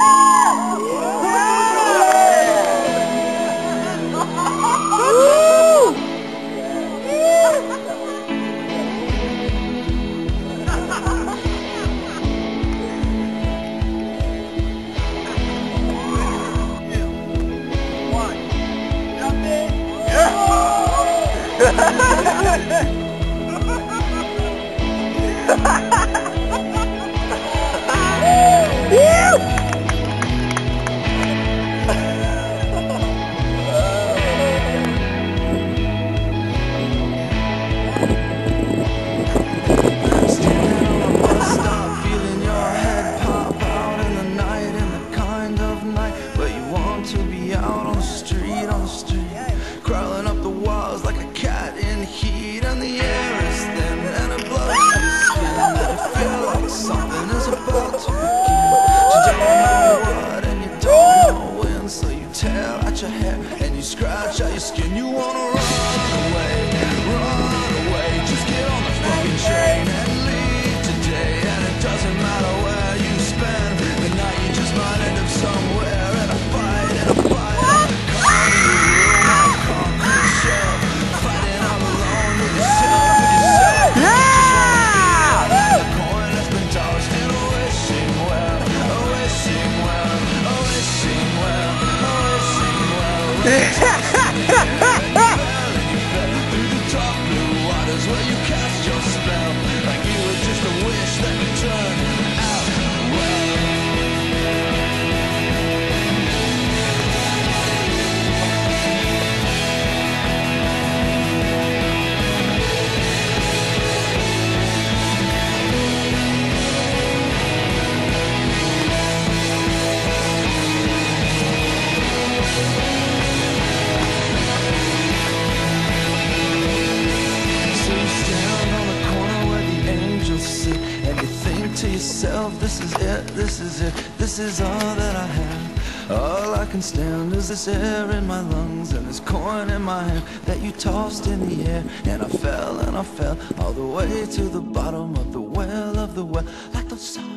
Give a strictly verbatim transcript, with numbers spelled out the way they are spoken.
And you scratch out your skin, you wanna run away, run away. Just get on the fucking train and leave today. And it doesn't matter where you spend the night, you just might end up somewhere in a fight, in a fight. Caught in your room, concrete shell, fighting all alone with yourself, with yourself. Yeah! The coin has been tossed in a wishing well, a wishing well, a wishing well, a wishing well. Through the dark blue waters where you cast your spell, like you were just a wish that could turn out well. To yourself, this is it, this is it, this is all that I have. All I can stand is this air in my lungs and this coin in my hand that you tossed in the air. And I fell and I fell all the way to the bottom of the well of the well, like those songs